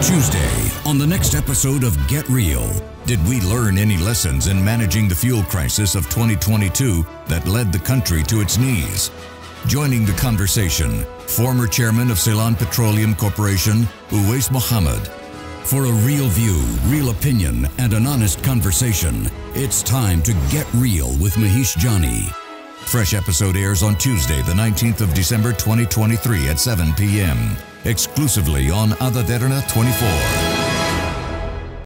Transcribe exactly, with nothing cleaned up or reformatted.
Tuesday, on the next episode of Get Real, did we learn any lessons in managing the fuel crisis of twenty twenty-two that led the country to its knees? Joining the conversation, former chairman of Ceylon Petroleum Corporation, Uwais Mohammed. For a real view, real opinion, and an honest conversation, it's time to Get Real with Mahieash Johnney. Fresh episode airs on Tuesday, the nineteenth of December twenty twenty-three at seven p m exclusively on Derana twenty-four.